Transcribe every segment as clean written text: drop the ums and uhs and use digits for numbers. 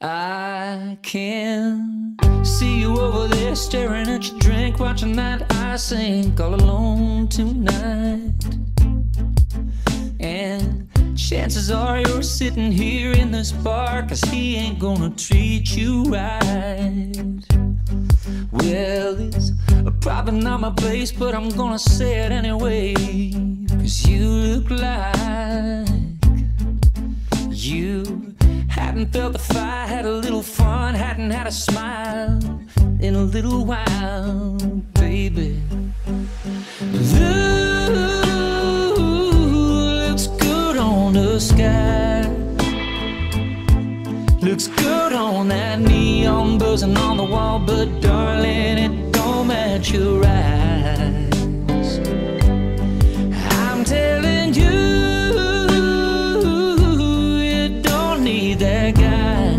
I can see you over there staring at your drink, watching that eye sink all alone tonight. And chances are you're sitting here in this bar 'cause he ain't gonna treat you right. Well, it's probably not my place, but I'm gonna say it anyway, 'cause you look like you hadn't felt the fire, had a little fun, hadn't had a smile in a little while, baby. Blue looks good on the sky, looks good on that neon buzzing on the wall, but darling, it don't match your eyes. I'm telling you, that guy,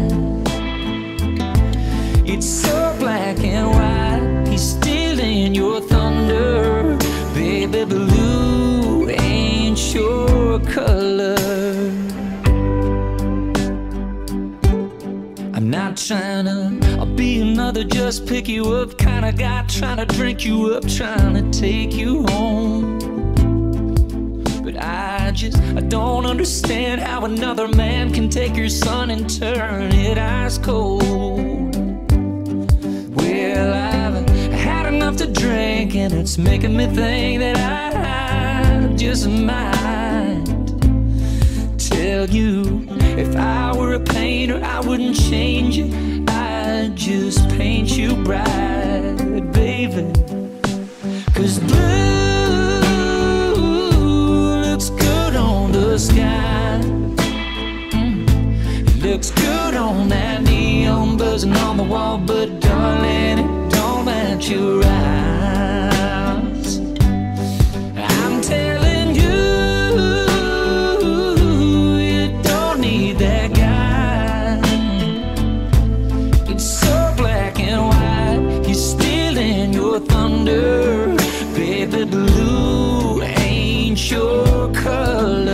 it's so black and white, he's stealing your thunder, baby. Blue ain't your color. I'm not trying to be another just pick you up kind of guy, trying to drink you up, trying to take you home. I don't understand how another man can take your sun and turn it ice cold. Well, I've had enough to drink, and it's making me think that I just might tell you, if I were a painter, I wouldn't change you, I'd just paint you bright, baby. 'Cause blue the sky, it looks good on that neon buzzing on the wall, but darling, it don't match your eyes. I'm telling you, you don't need that guy. It's so black and white, he's stealing your thunder, baby. Blue ain't your color.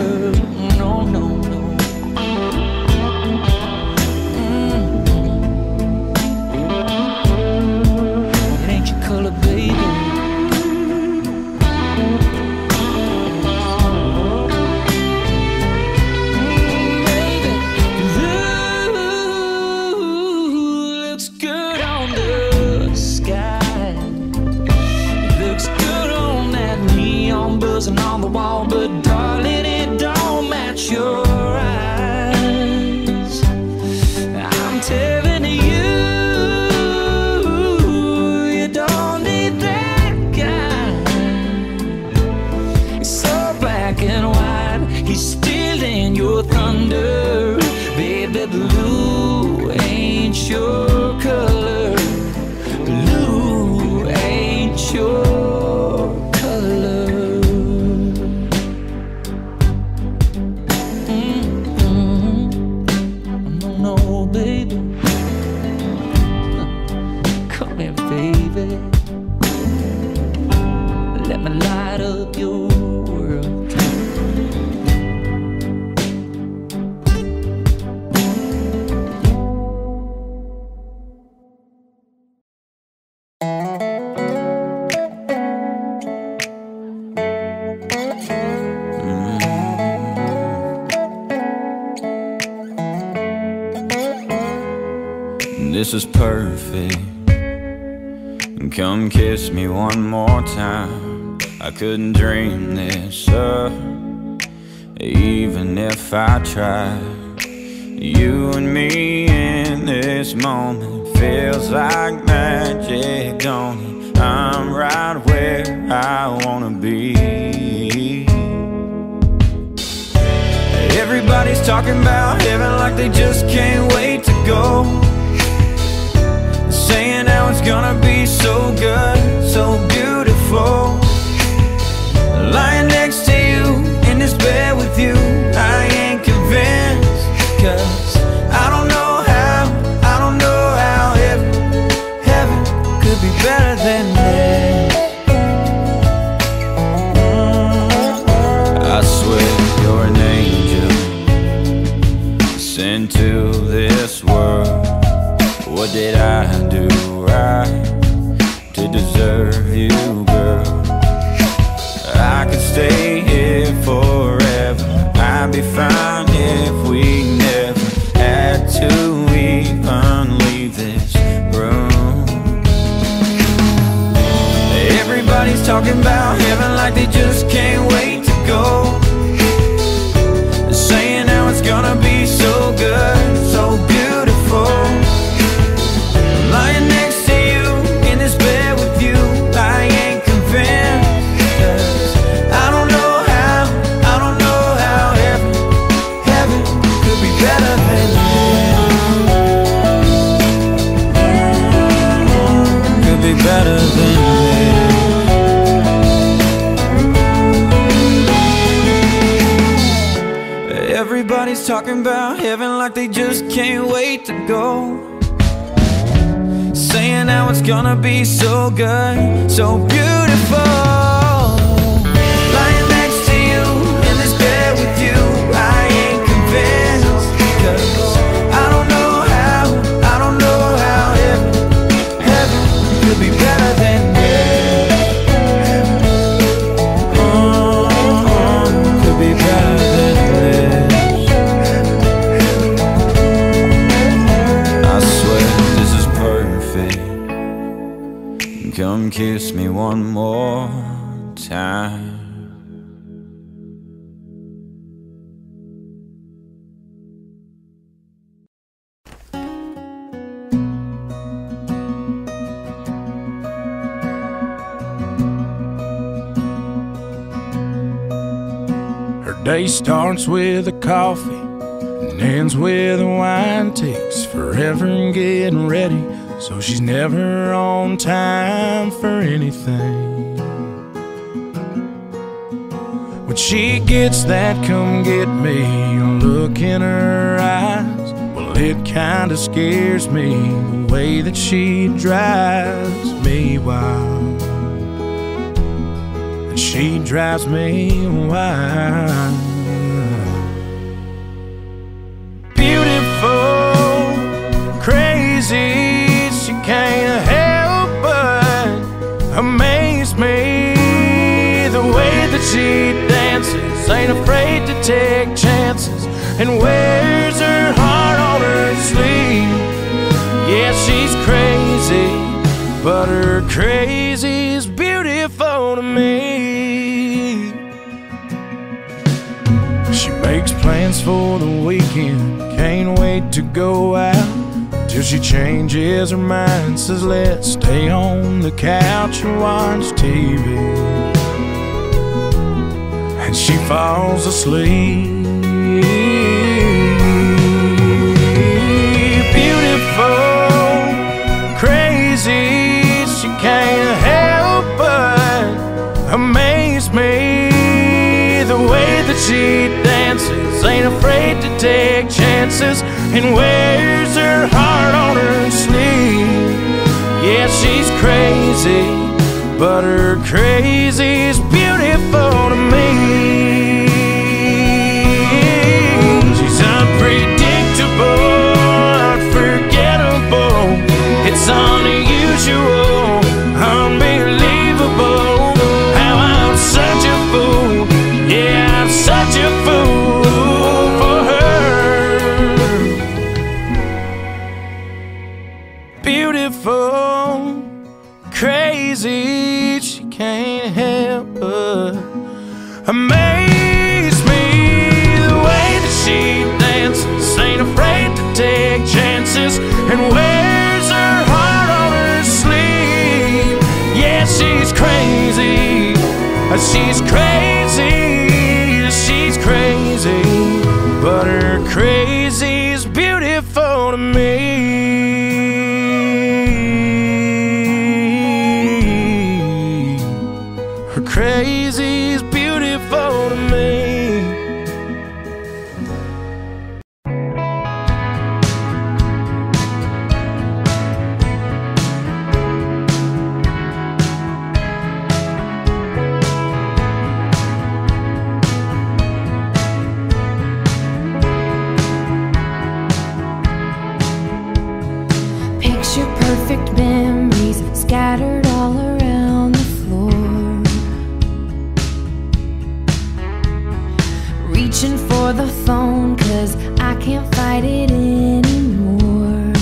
On the wall, but darling, it don't match your eyes. I'm telling you, you don't need that guy. It's so black and white, he's stealing your thunder, baby. Blue ain't your color. Blue ain't your This is perfect. Come kiss me one more time. I couldn't dream this up, even if I tried. You and me in this moment feels like magic, don't it? I'm right where I wanna be. Everybody's talking about heaven like they just can't wait to go, saying how it's gonna be so good, so beautiful. Lying next to you, in this bed with you, I ain't convinced. 'Cause I don't know how heaven could be better than this. I swear you're an angel, sent to this world. What did I do right to deserve you, girl? I could stay here forever. I'd be fine if we never had to even leave this room. Everybody's talking about heaven like they just can't wait to go, saying how it's gonna be so good, so beautiful. Lying next to you in this bed with you, I ain't convinced. 'Cause I don't know how heaven could be better than this. Could be better than this. Everybody's talking about heaven like they just can't wait to go, saying how it's gonna be so good, so beautiful. Lying next to you in this bed with you, I ain't convinced. 'Cause I don't know how heaven could be better than this. Could be better than this. Come kiss me one more time. Her day starts with a coffee and ends with a wine. Takes forever getting ready, so she's never on time for anything. When she gets that come get me look in her eyes, well, it kinda scares me the way that she drives me wild. And she drives me wild. Beautiful, crazy, she can't help but amaze me. The way that she dances, ain't afraid to take chances, and wears her heart on her sleeve. Yeah, she's crazy, but her crazy's beautiful to me. She makes plans for the weekend, can't wait to go out, till she changes her mind, says let's stay on the couch and watch TV. And she falls asleep. Beautiful, crazy, she can't help but amaze me. The way that she dances, ain't afraid to take chances, and wears her heart on her sleeve. Yeah, she's crazy, but her crazy's beautiful to me. She's unpredictable, unforgettable, it's unusual, unbelievable, how I'm such a fool. Yeah, I'm such a fool for her. Beautiful, crazy, she can't help but amaze me. The way that she dances, ain't afraid to take chances, and wears her heart on her sleeve. Yeah, she's crazy, she's crazy, she's crazy, but her crazy's beautiful to me. Her crazy's beautiful to me. 'cause I can't fight it anymore.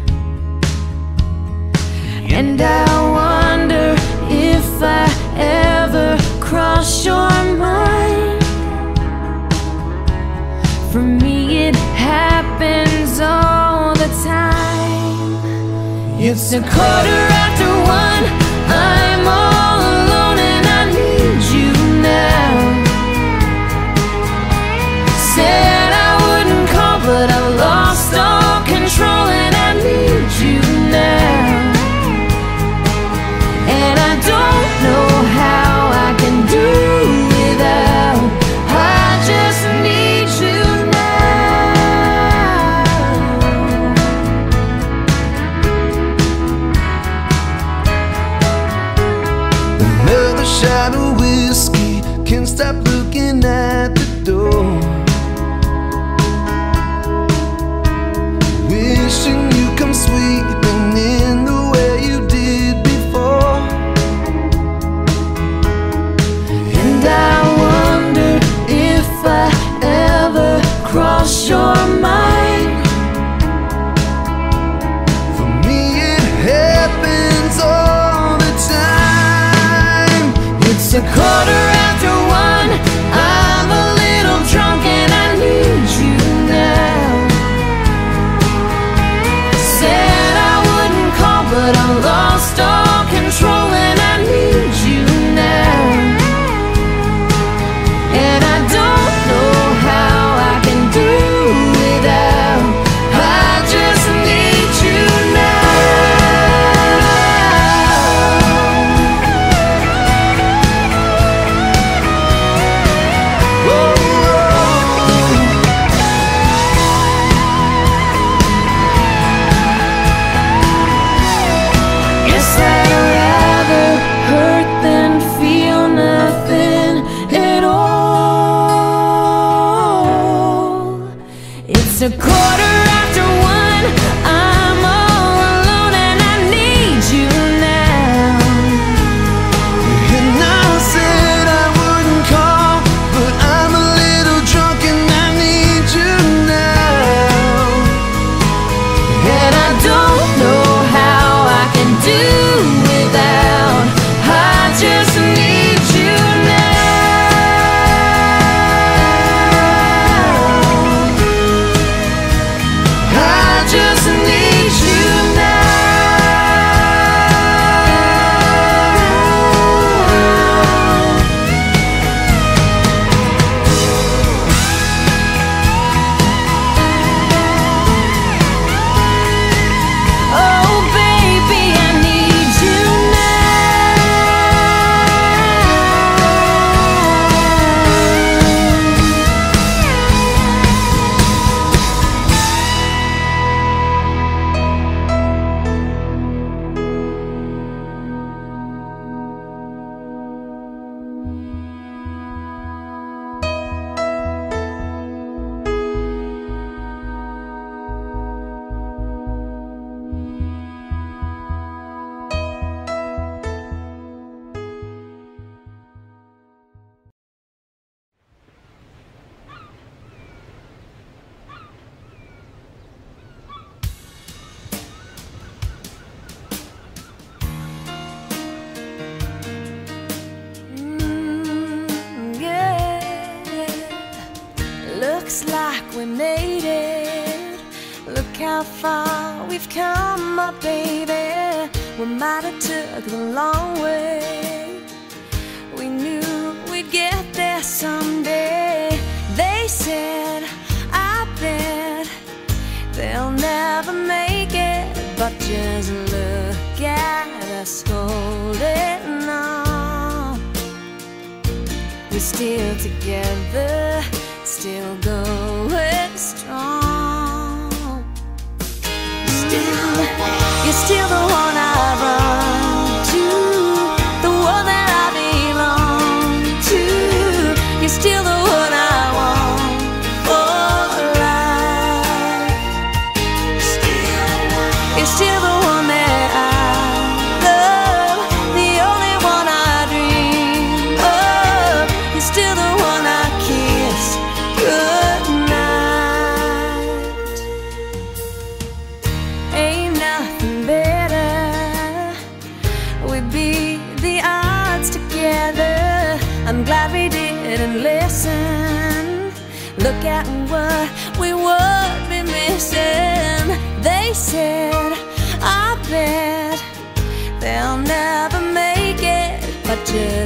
And I wonder if I ever cross your mind. For me it happens all the time. It's 1:15, I'm all alone and I need you now. Said I wouldn't call, but I lost all control and I need you now. And I don't know how I can do without. I just need you now. Another shot of whiskey, can't stop looking at the door. Wishing you come sweeping in the way you did before. And I wonder if I ever cross your mind. For me it happens all the time. It's 1:15, I'm a little drunk and I need you now. Said I wouldn't call, but I lost all control and I need you now. And I don't know how I can do without. I just need you now. Guess I'd rather hurt than feel nothing at all. It's 1:15, I'm all alone and I need you now. And I said I wouldn't call, but I'm a little drunk and I need you now. And I don't know how I can do without. I just need you now. I just need you now. Oh baby, I need you Looks like we made it. Look how far we've come, my baby. We might have took the long way. We knew we'd get there someday. They said, I bet they'll never make it. But just look at us holding on. We're still together, still going strong. You're still the one I run to, the one that I belong to. You're still the one I want for life. You're still the one that I love, the only one I dream of. You're still the one I kiss goodnight.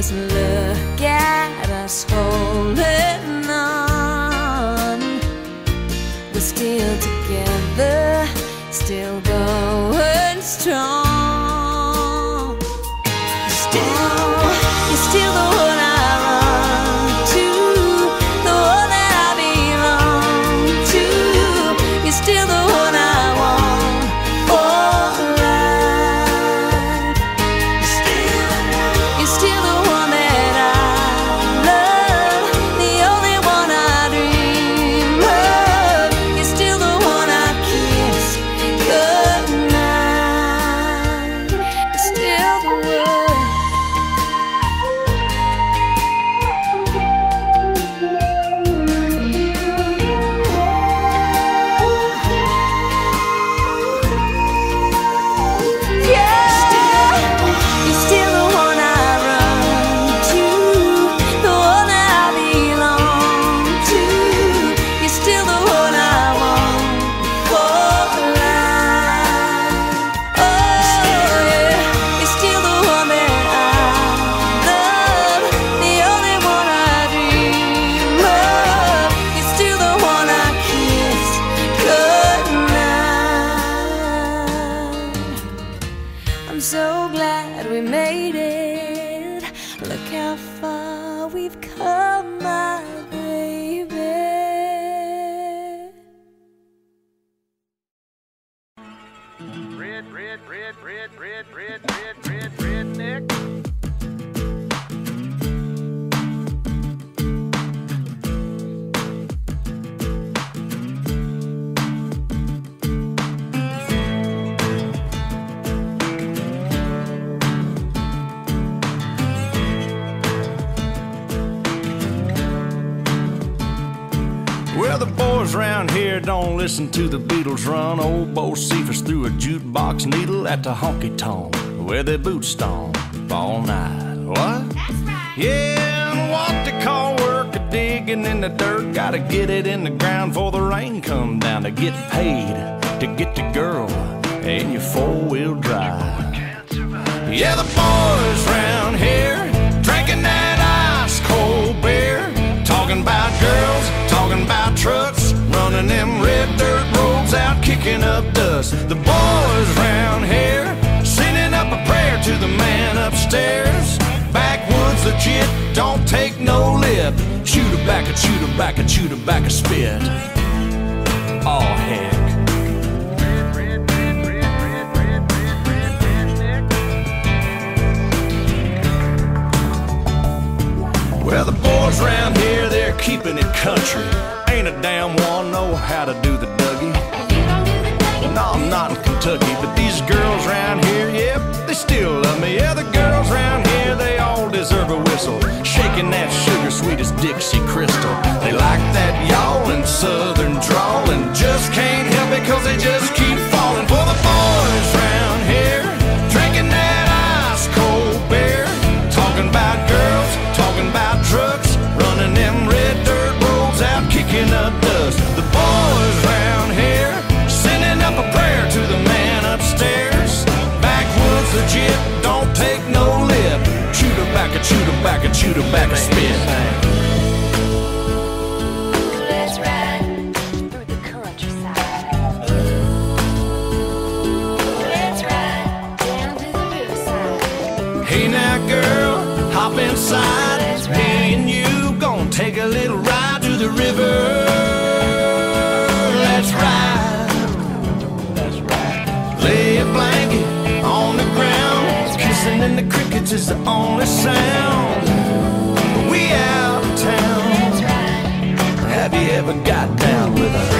Just look at us holding on. We're still together, still going strong. You're still the one I run to, the one that I belong to. You're still the one I want for life. You're still the one that I love, the only one I dream of. You're still the one I kiss goodnight. You're still the one. I'm so glad we made it. Look how far we've come, my baby. Redneck. Well, the boys round here don't listen to the Beatles run. Old Bo Cephas threw a jukebox needle at the honky-tonk where they boot stomp all night. What? That's right. Yeah, and what they call work a digging in the dirt. Gotta get it in the ground before the rain come down to get paid to get the girl in your four-wheel drive. Yeah, the boys round here drinking that ice-cold beer, talking about girls, talking about trucks, running them red dirt roads out, kicking up dust. The boys round here sending up a prayer to the man upstairs. Backwoods legit, don't take no lip. Shoot her back, shoot her back, shoot her back a spit. Oh heck. Well, the boys round here, they're keeping it country. Ain't a damn one know how to do the Dougie. No, I'm not in Kentucky, but these girls round here, yep, they still love me. Yeah, the girls round here, they all deserve a whistle, shaking that sugar sweet as Dixie Crystal. They like that yawling southern drawl and just can't help it 'cause they just keep falling for the boys round here, drinking that ice cold beer, talking about girls, talking about trucks, running them red dirt roads out, kicking up dust. The boys round here sending up a prayer to the man upstairs. Backwoods legit, don't take no lip. Shoot her back, shoot her back, shoot her back a spit. Let's ride through the countryside. Let's ride down to the riverside. Hey now girl, hop inside. Me and you gonna take a little ride to the river. Let's ride. That's right. Lay a blanket on the ground. Kissing in the crickets is the only sound. We out of town. Have you ever got down with a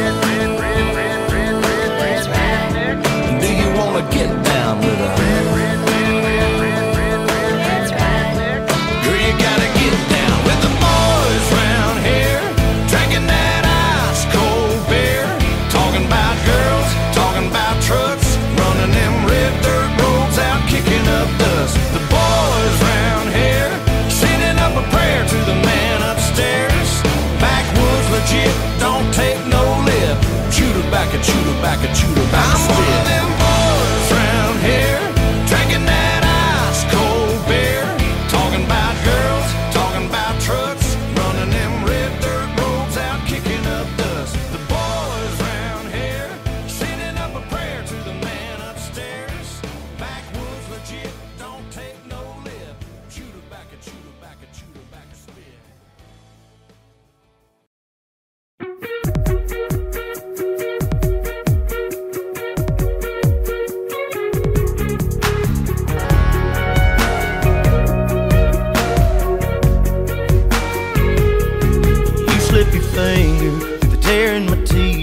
do you wanna get down with a girl, you gotta get down with the boys round here, drinking that ice cold beer, talking about girls, talking about trucks, running them red dirt roads out, kicking up dust. The boys round here sending up a prayer to the man upstairs. Backwoods legit, don't take no lip. Shoot her back and shoot her back and shoot her back. I'm one of them boys round here, drinking that ice cold beer, talking about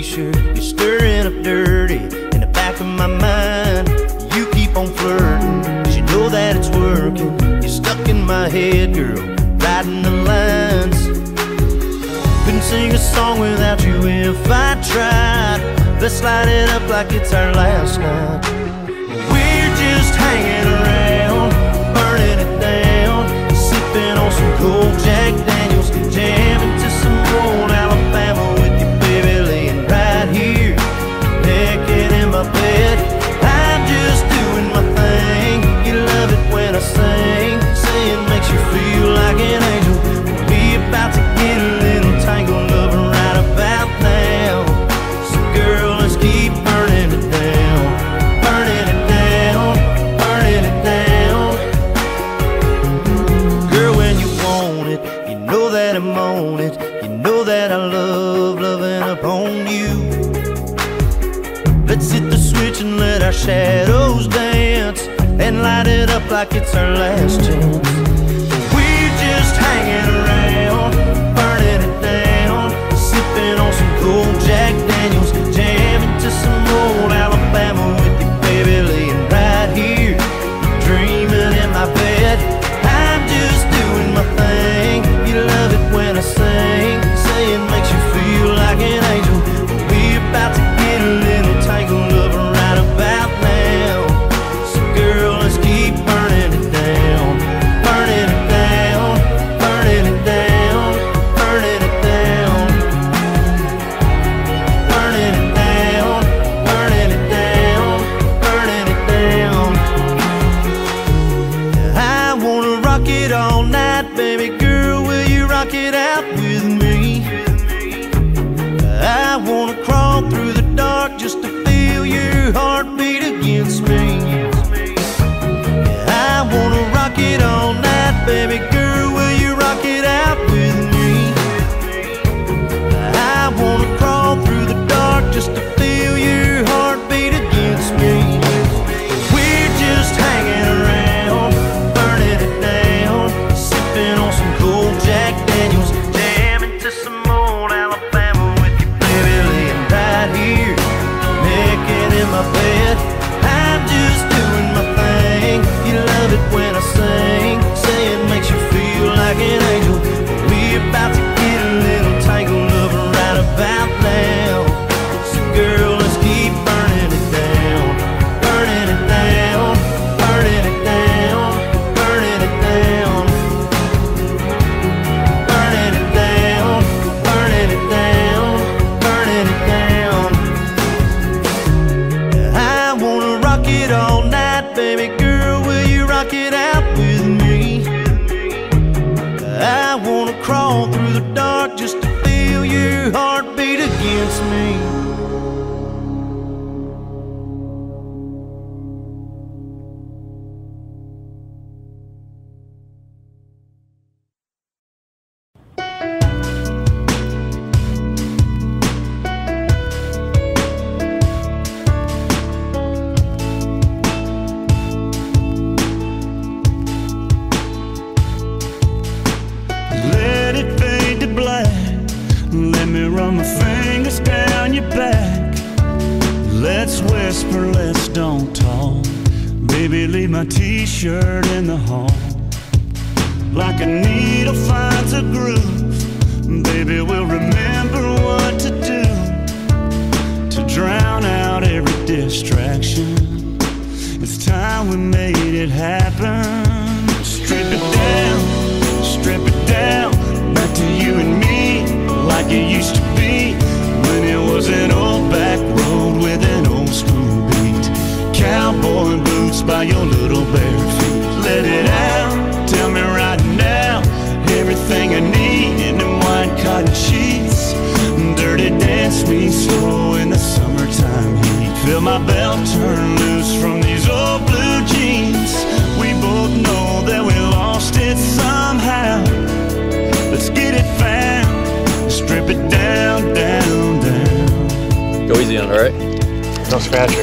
picture. You're stirring up dirty in the back of my mind. You keep on flirting, 'cause you know that it's working. You're stuck in my head, girl, writing the lines. Couldn't sing a song without you if I tried. Let's light it up like it's our last night. We're just hanging around, burning it down, sipping on some cold Jack Daniels, jamming to some old Alabama with you, baby, laying right here, naked in my bed. I'm just doing my thing. You love it when I sing, saying makes you feel like an angel. We about to get a little tangled up right about now. So girl, let's keep burning it down, burning it down, burning it down. Girl, when you want it, you know that I'm on it. You know that I love loving upon you. Let's hit the switch and let our shadows dance, and light it up like it's our last chance. We're just hanging around, burning it down, sipping on some cold Jack Daniels, jamming to some old Alabama with you, baby, laying right here, dreaming in my bed. I'm just doing my thing. You love it when I sing, saying makes you feel like an angel. We're about to get a little tangled up right about now. So girl, let's keep burning it down, burning it down, burning it down, burning it down, burning it down, burning it down, burning it down. I wanna rock it all night, baby girl, will you rock it out with me? I wanna crawl through the dark just to feel your heartbeat against me. I wanna rock it all night, baby girl, will you rock it out with me? I wanna crawl through the dark just to feel your heartbeat against me. We're just hanging around, burning it down, sipping on some cold Jack Daniels, jamming to some old Alabama with you, baby, laying right here, naked in my bed. I'm just doing my thing. You love it when I sing, saying makes you feel like an angel. We're about to get a little tangled up right about now. So girl, let's keep burning it down, burning it down, burning it down, burning it down, burning it down, burning it down, burning it down. I wanna rock it all night, baby girl, will you rock it out with me? I wanna crawl through the dark just to feel your heartbeat against me. Let it fade to black. Let me run my fingers down your back. Let's whisper, let's don't talk. Baby, leave my t-shirt in the hall. Like a needle finds a groove, baby, we'll remember what to do to drown out every distraction. It's time we made it happen. Strip it down, strip it down, back to you and me, like it used to be, when it was an old back road with an old school beat. Cowboy boots by your little bare feet. Let it out, tell me right now, everything I need in them white cotton sheets. Dirty dance me slow in the summertime heat. Feel my belt turn loose from these old blue jeans. We both know that we lost it somehow. Let's get it found, strip it down, down, down. Go easy on it, alright? No scratching.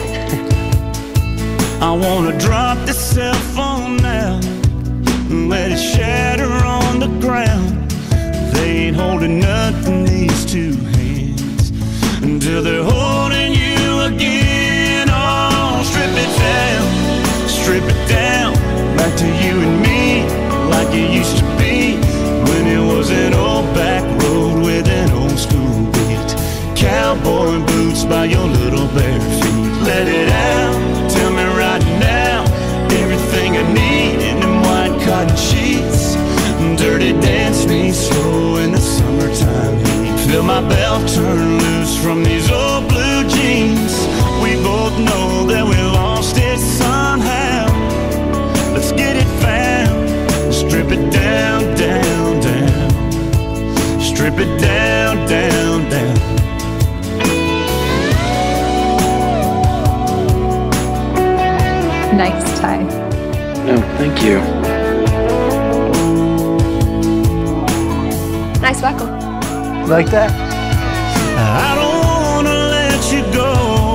I wanna drop the cell phone now, let it shatter on the ground. They ain't holding nothing, these two hands. till they're holding you again. Oh, strip it down, back to you and me, like it used to be when it was an old back road with an old school beat. Cowboy boots by your little bare feet. Let it out, tell me right now, everything I need in them white cotton sheets. Dirty dance me slow in the summertime heat. Feel my belt turn loose from these old blue jeans. We both know that we lost it somehow. Let's get it found. Strip it down, down, down. Strip it down, down, down. Nice tie. No, thank you. Nice buckle. Like that? I don't wanna let you go,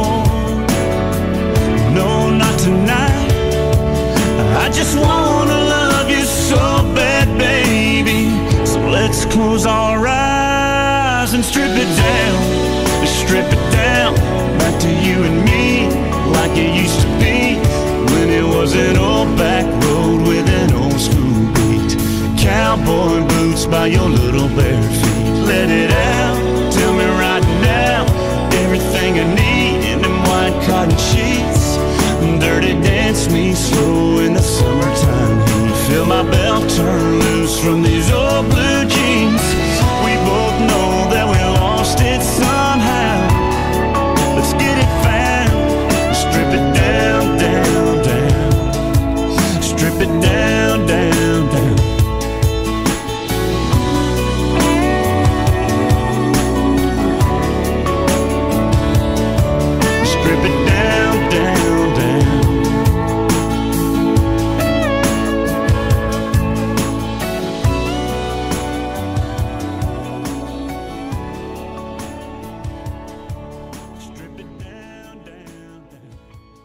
no, not tonight. I just wanna love you so bad, baby. So let's close our eyes and strip it down. Strip it down, back to you and me, like it used to be when it was an old back road with an old school beat. Cowboy boots by your little bare feet. Let it out, tell me right now, everything I need in them white cotton sheets. Dirty dance me slow in the summertime heat. Feel my belt turn loose from these old blue jeans. We both know that we lost it somehow. Let's get it found. Strip it down, down, down. Strip it down, down, down. Strip it down, down, down. Strip it down, down, down.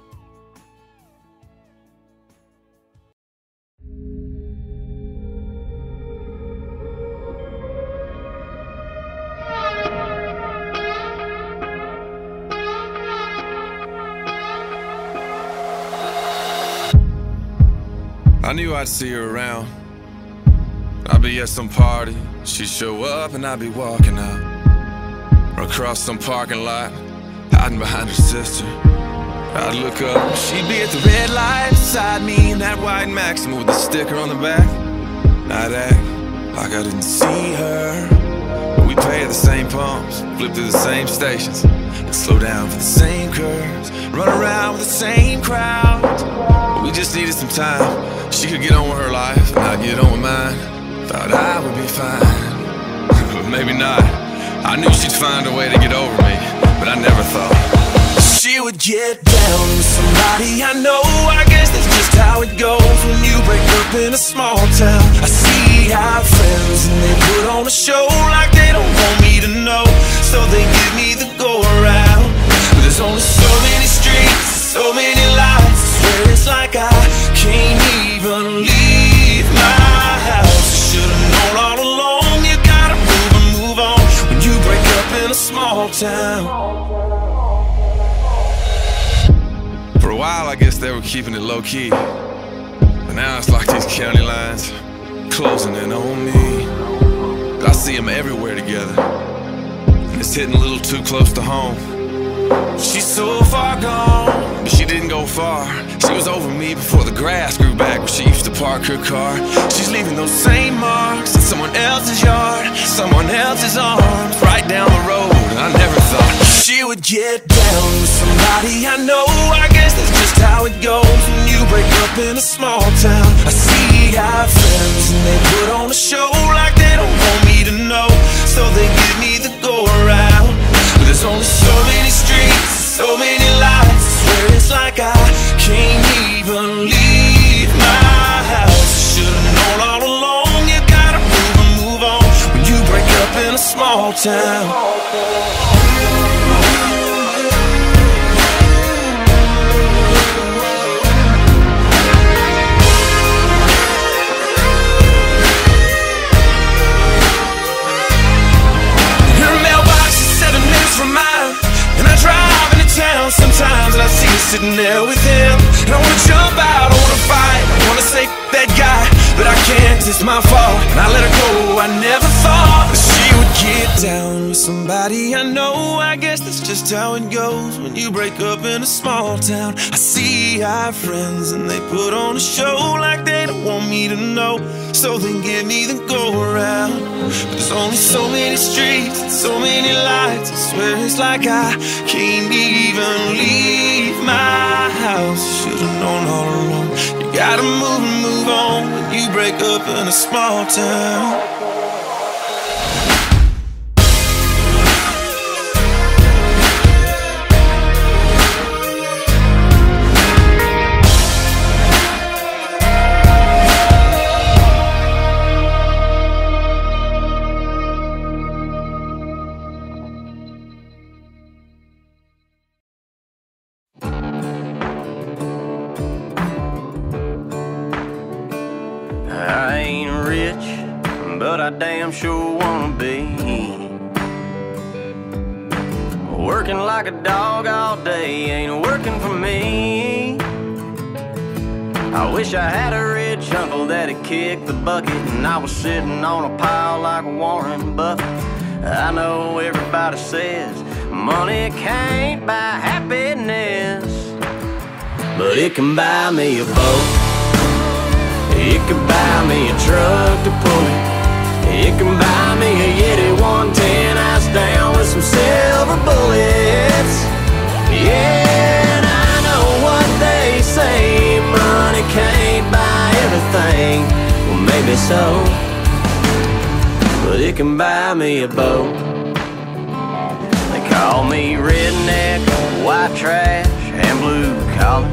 I knew I'd see her around. I'd be at some party, she'd show up and I'd be walking out. Or across some parking lot, hiding behind her sister. I'd look up, she'd be at the red light beside me in that white Maxima with a sticker on the back. I'd act like I didn't see her, but we pay at the same pumps, flip through the same stations, and slow down for the same curves, run around with the same crowd. But we just needed some time. She could get on with her life, and I'd get on with mine. Thought I would be fine, but maybe not. I knew she'd find a way to get over me, but I never thought she would get down with somebody I know. I guess that's just how it goes when you break up in a small town. I see our friends and they put on a show like they don't want me to know, so they give me the go around. But there's only so many streets, so many lights. I swear it's like I can't even leave my house. Should've known all along, you gotta move and move on when you break up in a small town. For a while I guess they were keeping it low key, but now it's like these county lines closing in on me. I see them everywhere together, and it's hitting a little too close to home. She's so far gone, but she didn't go far. She was over me before the grass grew back where she used to park her car. She's leaving those same marks in someone else's yard, someone else's arms, right down the road. And I never thought she would get down with somebody I know. I guess that's just how it goes when you break up in a small town. I see our friends and they put on a show like they don't want me to know, so they give me the go around. But there's only so many streets, so many lights. I swear it's like I can't even leave my house. Should've known all along, you gotta move and move on when you break up in a small town. Her mailbox is 7 minutes from mine. sitting there with him. And I wanna jump out, I wanna fight, I wanna say that guy, but I can't, 'cause it's my fault. And I let her go, I never thought that she would get down with somebody I know. I guess that's just how it goes when you break up in a small town. I see our friends and they put on a show like they don't want me to know, so they give me the go around. But there's only so many streets and so many lights, I swear it's like I can't even leave my house. Should've known all along, you gotta move and move on when you break up in a small town. But I damn sure wanna be. Working like a dog all day ain't working for me. I wish I had a rich uncle that'd kick the bucket and I was sitting on a pile like Warren Buffett. I know everybody says money can't buy happiness, but it can buy me a boat. It can buy me a truck to pull it. It can buy me a Yeti 110 ice down with some silver bullets. Yeah, and I know what they say, money can't buy everything. Well, maybe so, but it can buy me a boat. They call me redneck, white trash, and blue collar,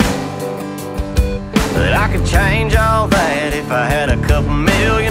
but I could change all that if I had a couple $1 million.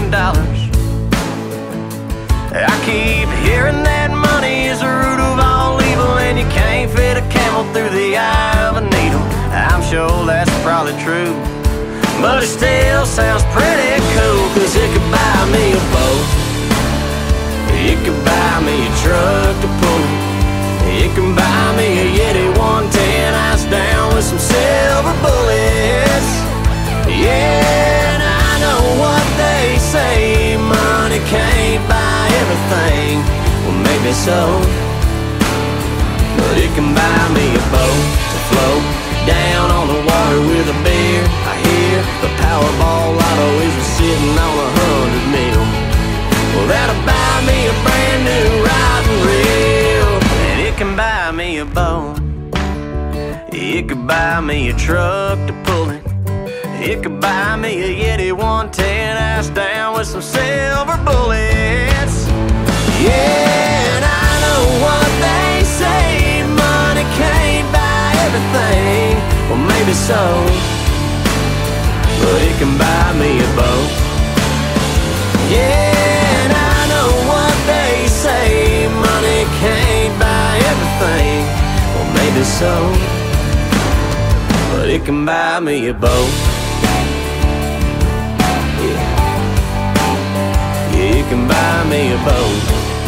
I keep hearing that money is the root of all evil, and you can't fit a camel through the eye of a needle. I'm sure that's probably true, but it still sounds pretty cool, 'cause it could buy me a boat. It could buy me a truck to pull it. It can buy me a Yeti 110 ice down with some silver bullets. Yeah, and I know what they say, money can't buy everything. Well, maybe so, but it can buy me a boat to float down on the water with a beer. I hear the Powerball lotto is sitting on 100 mil. Well, that'll buy me a brand new riding reel. And it can buy me a boat. It could buy me a truck to pull it. It could buy me a Yeti 110 ice down with some silver bullets. Yeah, and I know what they say, money can't buy everything. Well, maybe so, but it can buy me a boat. Yeah, and I know what they say, money can't buy everything. Well, maybe so, but it can buy me a boat. Yeah, it can buy me a boat.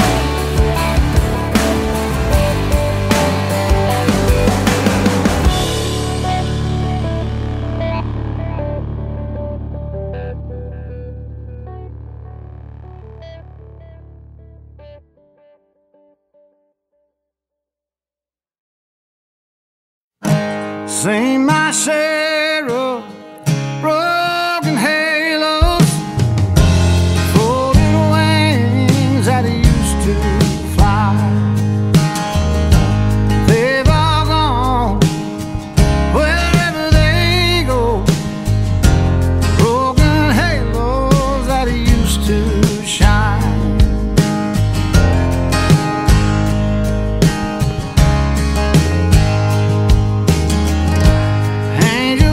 Seen my share of broken halos, folded wings that used to fly. They've all gone wherever they go, broken halos that used to shine. Angel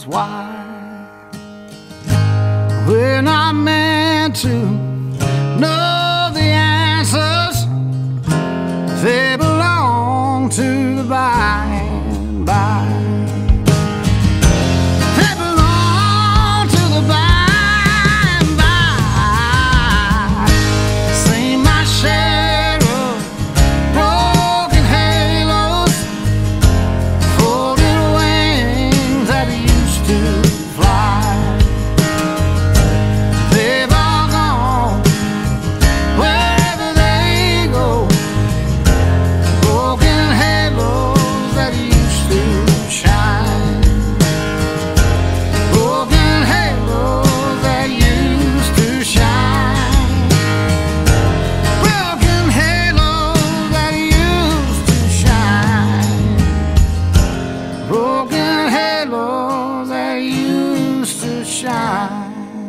why we're not meant to know the answers. They belong to the by and by. They belong to the by and by. Seen my share of broken halos, folded wings that used to fly. They've all gone wherever they go. Broken halos that used to shine. Broken halos that used to shine. Broken halos that used to shine. Broken halos that used to shine.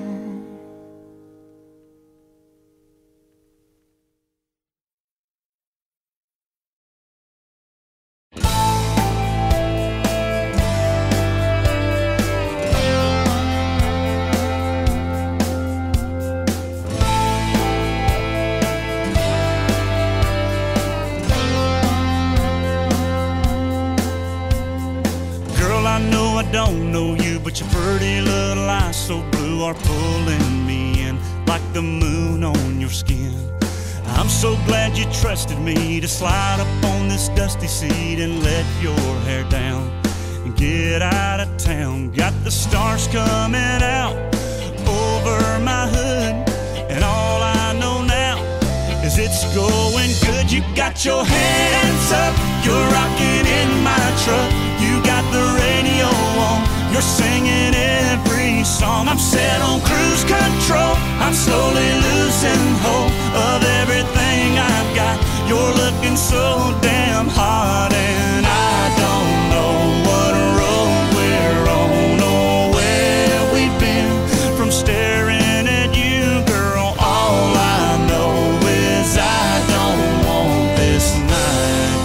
Girl, I know I don't know you, but your pretty little eyes so blue are pulling me in like the moon on your skin. I'm so glad you trusted me to slide up on this dusty seat and let your hair down and get out of town. Got the stars coming out over my hood, and all I know now is it's going good. You got your hands up, you're rocking in my truck. You got the radio on, you're singing every song. I'm set on cruise control, I'm slowly losing hope of everything I've got. You're looking so damn hot, and I don't know what road we're on or where we've been. From staring at you, girl, all I know is I don't want this night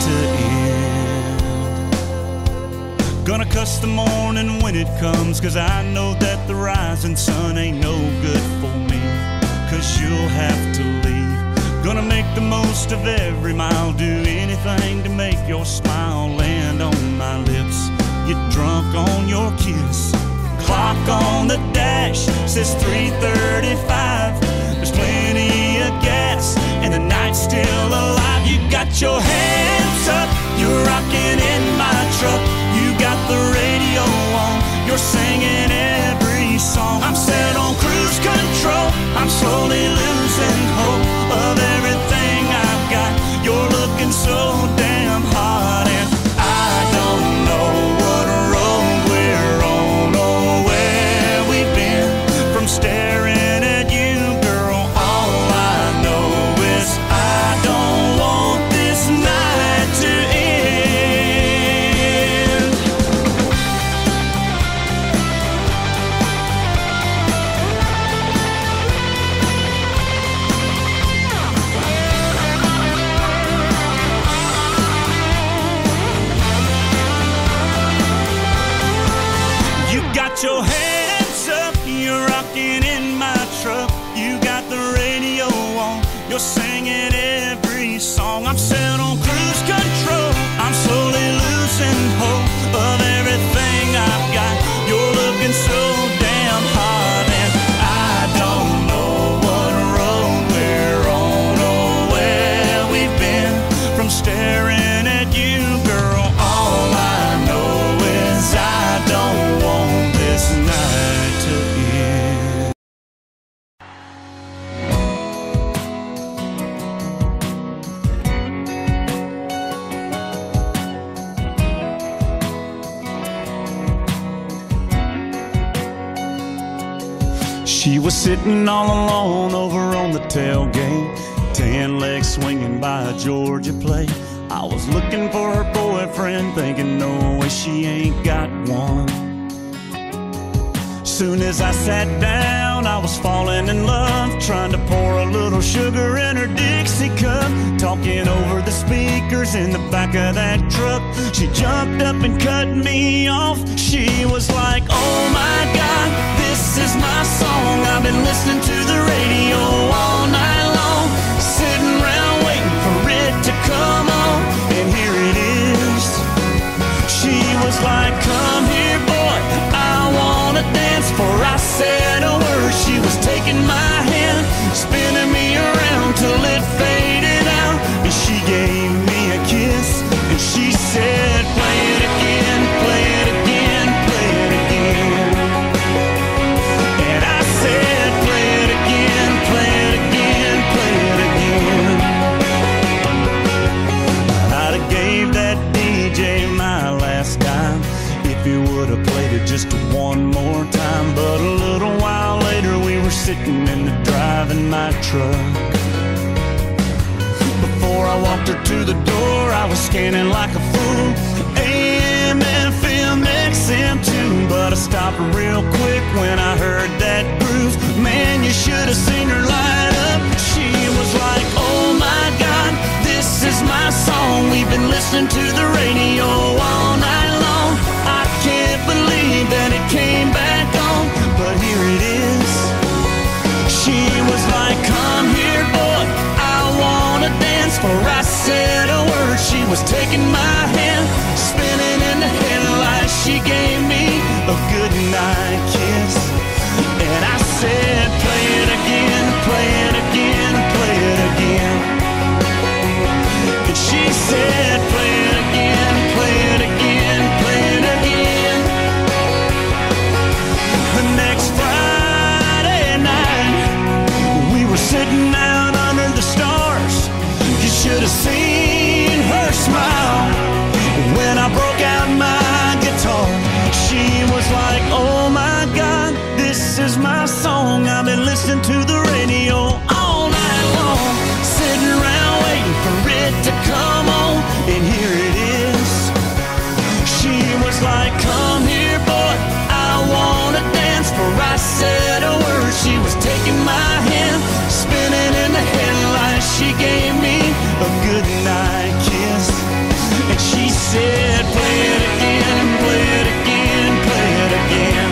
to end. Gonna cuss the morning when it comes, 'cause I know that the rising sun ain't no good for me, 'cause you'll have to leave. Gonna make the most of every mile, do anything to make your smile land on my lips. Get drunk on your kiss. Clock on the dash says 3:35. There's plenty of gas and the night's still alive. You got your hands up, you're rocking in my truck. You got the radio on, you're singing every song. I'm set on cruise control, I'm slowly losing hope of everything I've got. You're looking so damn hot, and I don't know what road we're on or where we've been. From staring at you, girl, all I know is I don't want this night to end. You got your hands up, you're rocking in my truck. You got the radio on, you're singing every song. I'm set on cruise control, I'm slowly losing hope of everything I've got. You're looking so damn hot, and I don't know what road we're on or where we've been. From staring at you, girl, all I know is I don't want this night to end. She was sitting all alone over on the tailgate, tan legs swinging by a Georgia plate. I was looking for her boyfriend, thinking no way she ain't got one. Soon as I sat down, I was falling in love, trying to pour a little sugar in her Dixie cup, talking over the speakers in the back of that truck. She jumped up and cut me off. She was like, oh my God, this is my song. I've been listening to the radio all night long, sitting around waiting for it to come on, and here it is. She was like, come here, boy, I wanna dance. Before I said a word, she was taking my hand, spinning me around till it faded out. And she gave me a kiss, and she said, play it again, play it again, play it again. And I said, play it again, play it again, play it again. I'd have gave that DJ my last dime if he would have played it just one more time. But a little while later we were sitting in the driving my truck. Before I walked her to the door, I was scanning like a fool, AM, FM, XM too. But I stopped real quick when I heard that groove. Man, you should have seen her light up. She was like, oh my God, this is my song. We've been listening to the radio all night long. I can't believe that it came back on, but here it is. She was like, come here, boy, I wanna dance. Before I said a word, she was taking my hand, spinning in the headlights. She gave me a goodnight kiss, and I said, play it again, play it again, play it again. And she said, play it again, play it again, play it again. The next Friday night, we were sitting out under the stars. You should have seen her smile when I broke out my guitar. She was like, oh my God, this is my song. I've been listening to the radio all night long, sitting around waiting for it to come on, and here it is. She was like, come here, boy, I wanna dance. Before I said a word, she was taking my hand, spinning in the headlights. She gave me a goodnight kiss, and she said, play it again, play it again, play it again.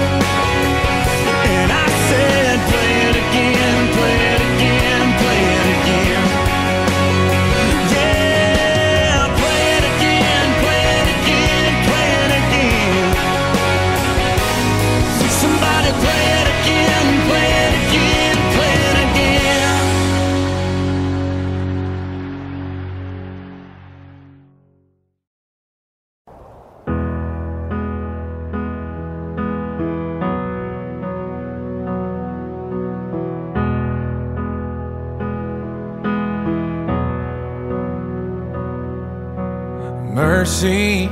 And I said, play it again, play it again, play it again. Yeah, play it again, play it again, play it again. Somebody play it again, play it again, play it again. Mercy,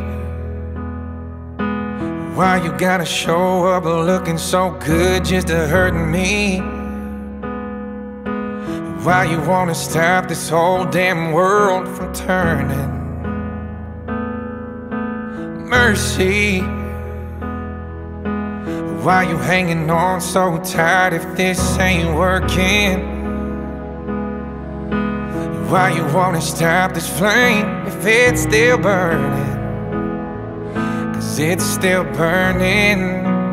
why you gotta show up looking so good just to hurt me? Why you wanna stop this whole damn world from turning? Mercy, why you hanging on so tight if this ain't working? Why you wanna stop this flame if it's still burning? 'Cause it's still burning.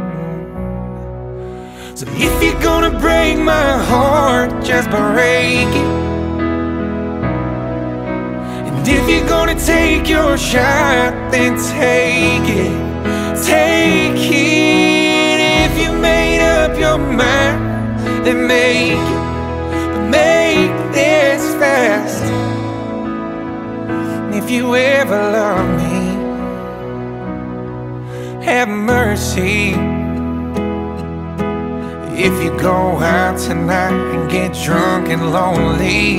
So if you're gonna break my heart, just break it. And if you're gonna take your shot, then take it. Take it. If you made up your mind, then make it. But make this fast. If you ever love me, have mercy. If you go out tonight and get drunk and lonely,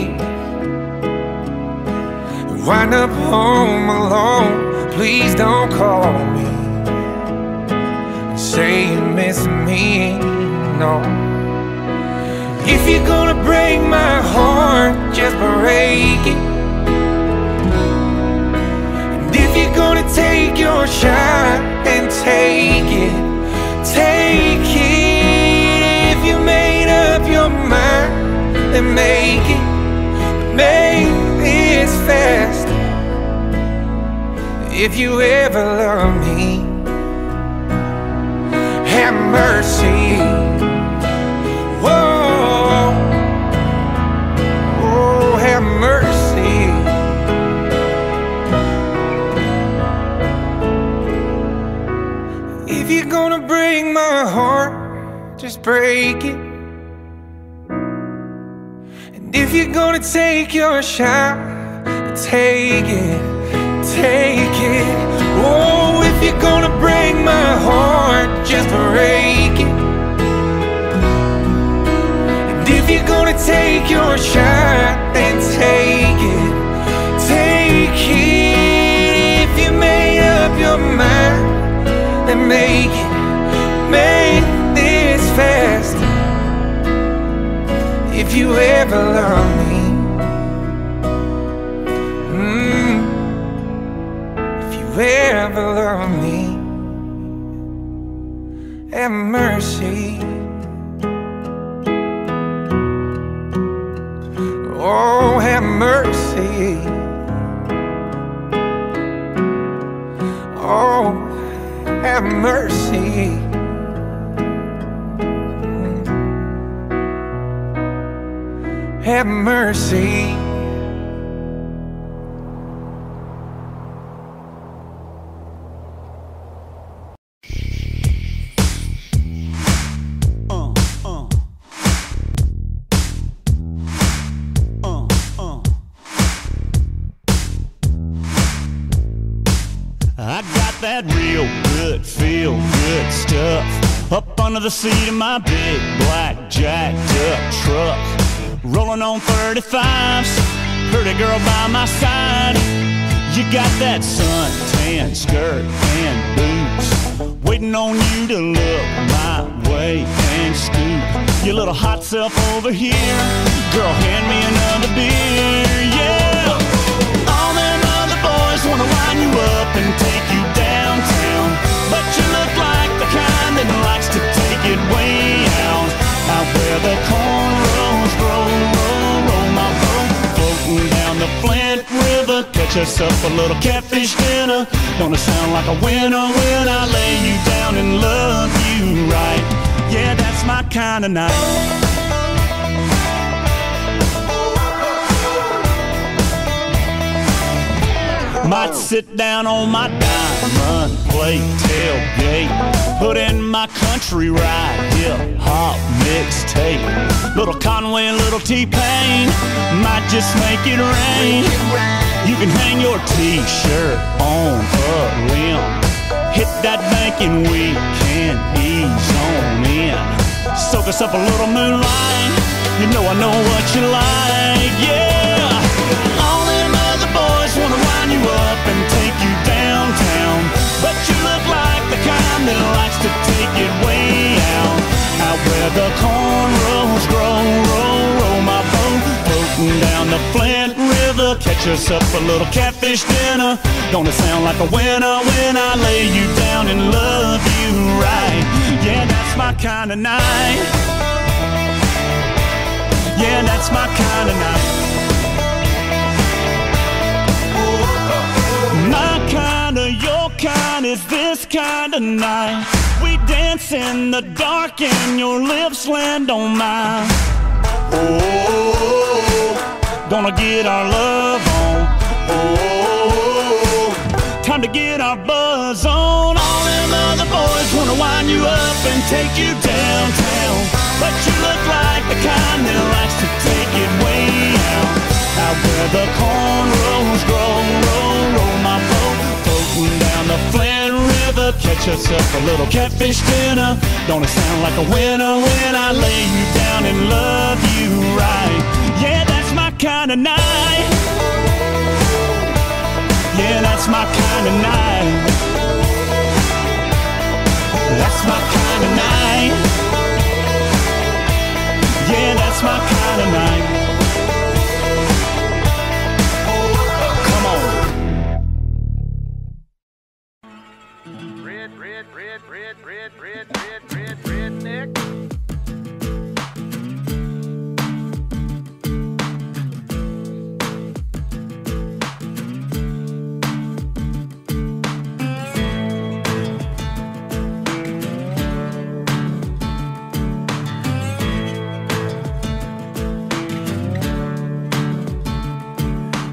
wind up home alone, please don't call me and say you miss me, no. If you're gonna break my heart, just break it. And if you're gonna take your shot, then take it. Take make this fast. If you ever love me, have mercy. Whoa, oh, have mercy. If you're gonna break my heart, just break it. And if you're gonna take your shot, take it, take it. Oh, if you're gonna break my heart, just break it. And if you're gonna take your shot, then take it, take it. If you made up your mind, then make it, make this fast. If you ever love me, if you ever love me, have mercy. Oh, have mercy. Oh, have mercy. Have mercy. I got that real good, feel good stuff up under the seat of my big black jacked up truck. Rolling on 35s, pretty girl by my side. You got that suntan skirt and boots, waiting on you to look my way and scoop your little hot self over here. Girl, hand me another beer, yeah. All them other boys wanna line you up and take you downtown, but you look like the kind that likes to take it way out where the cornrows grow. Roll my boat, floating down the Flint River, catch us up a little catfish dinner. Gonna sound like a winner when I lay you down and love you right. Yeah, that's my kind of night. Might sit down on my diamond plate tailgate, put in my country ride, hip-hop mixtape. Little Conway, little T-Pain, might just make it rain. You can hang your T-shirt on a limb, hit that bank and we can ease on in. Soak us up a little moonlight, you know I know what you like, yeah. All them other boys wanna line you up and take you downtown, but you look like the kind that likes to take it way out where the cornrows grow. Roll my boat, floating down the Flint River, catch us up a little catfish dinner. Gonna sound like a winner when I lay you down and love you right. Yeah, that's my kind of night. Yeah, that's my kind of night. My kind of, your kind is this kind of night. We dance in the dark and your lips land on mine. Oh, gonna get our love on. Oh, time to get our buzz on. All them other boys wanna wind you up and take you downtown, but you look like the kind that likes to take it way out where the cornrows grow. Roll my boat, floating down the Flint River, catch us up a little catfish dinner. Gonna sound like a winner when I lay you down and love you right. Yeah, that's my kind of night. Yeah, that's my kind of night. That's my kind of night. Yeah, that's my kind of night. Come on. Redneck.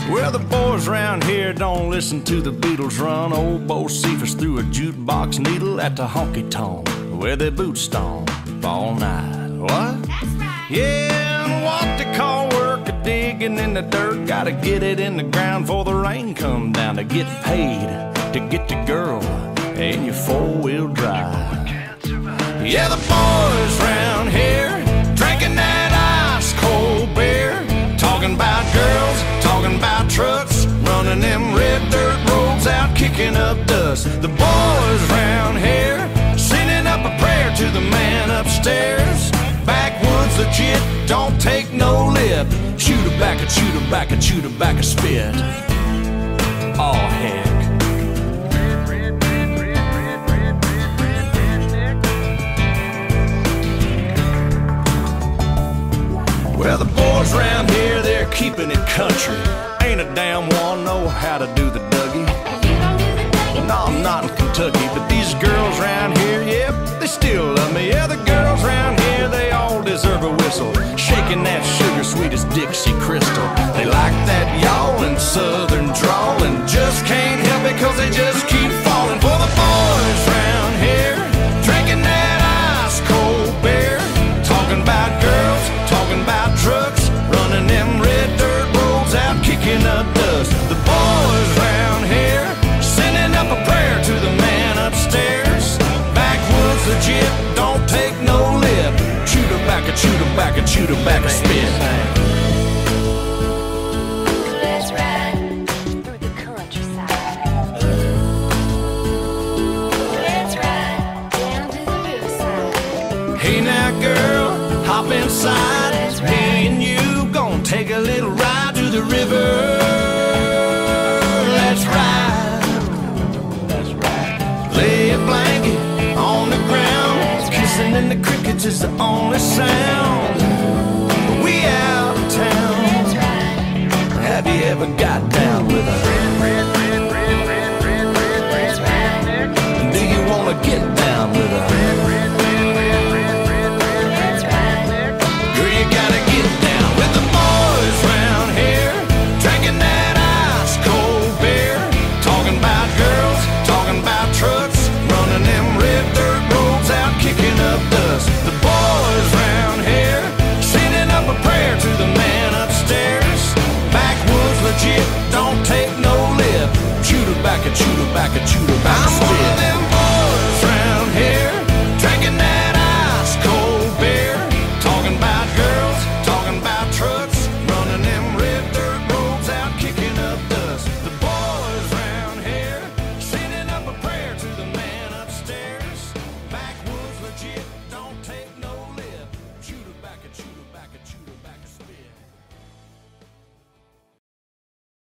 Well, the boys round here don't listen to the Beatles run. Old Bo Cephas threw a jukebox needle at the honky-tonk where they boot stomp all night. What? Yeah, and what they call work a digging in the dirt. Gotta get it in the ground before the rain come down to get paid to get the girl in your four-wheel drive. Yeah, the boys round here drinking that ice-cold beer, talking about girls, talking about trucks, running them red dirt roads out, kicking up dust. The boys round here sending up a prayer to the man upstairs. Backwoods legit, don't take no lip. Shoot her back, shoot her back, shoot her back a spit. Oh heck. Well, the boys round here, they're keeping it country. Ain't a damn one know how to do the Dougie. No, I'm not in Kentucky, but these girls round here, yep, they still love me. Yeah, the girls round here, they all deserve a whistle, shaking that sugar sweet as Dixie Crystal. They like that yawling southern drawl and just can't help it cause they just keep falling for the boys round here, drinking that ice-cold beer, talking about girls, talking about trucks, running them red dirt roads out, kicking up dust. The boys round here sending up a prayer to the man upstairs. Backwoods legit, don't take no lip. Shoot her back, shoot her back, shoot her back a spit. Let's ride through the countryside. Let's ride down to the riverside. Hey now girl, hop inside. Me and you gon' take a little ride to the river. Let's ride. Let's ride. Lay a blanket on the ground. Kissing in the crickets is the only sound. We out of town. Have you ever got down with a do you wanna get down with a shoot her back and shoot her back. I'm one of them boys round here, drinking that ice-cold beer, talking about girls, talking about trucks, running them red dirt roads out, kicking up dust. The boys round here, sending up a prayer to the man upstairs. Backwoods legit, don't take no lip. Shoot her back and shoot her